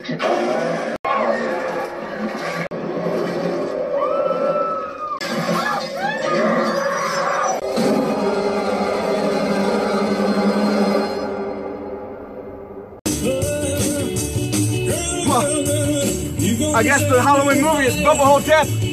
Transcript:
I guess the Halloween movie is Bubba Hotep.